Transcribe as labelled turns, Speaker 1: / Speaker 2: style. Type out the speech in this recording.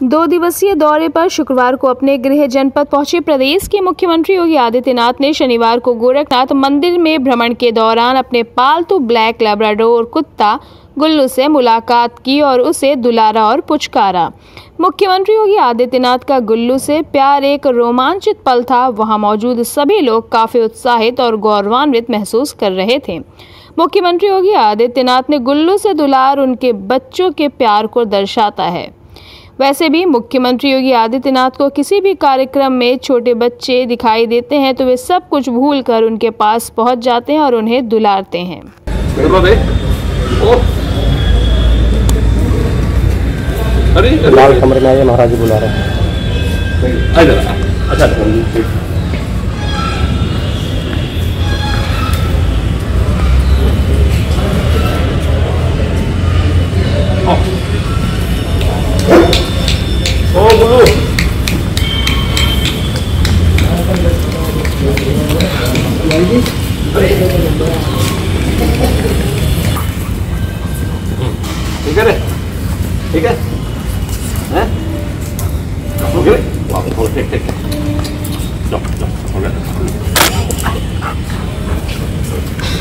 Speaker 1: 2 दिवसीय दौरे पर शुक्रवार को अपने गृह जनपद पहुंचे प्रदेश के मुख्यमंत्री योगी आदित्यनाथ ने शनिवार को गोरखनाथ मंदिर में भ्रमण के दौरान अपने पालतू ब्लैक लैब्राडोर कुत्ता गुल्लू से मुलाकात की और उसे दुलारा और पुचकारा। मुख्यमंत्री योगी आदित्यनाथ का गुल्लू से प्यार एक रोमांचित पल था। वहां मौजूद सभी लोग काफी उत्साहित और गौरवान्वित महसूस कर रहे थे। मुख्यमंत्री योगी आदित्यनाथ ने गुल्लू से दुलार उनके बच्चों के प्यार को दर्शाता है। वैसे भी मुख्यमंत्री योगी आदित्यनाथ को किसी भी कार्यक्रम में छोटे बच्चे दिखाई देते हैं तो वे सब कुछ भूलकर उनके पास पहुंच जाते हैं और उन्हें दुलारते हैं।
Speaker 2: लाल कमरे में आइए, महाराज जी बुला रहे हैं। अच्छा ओ गुल्लू ठीक है, ठीक है, हैं? हो गया? वाह, ठीक, चलो, हो गया।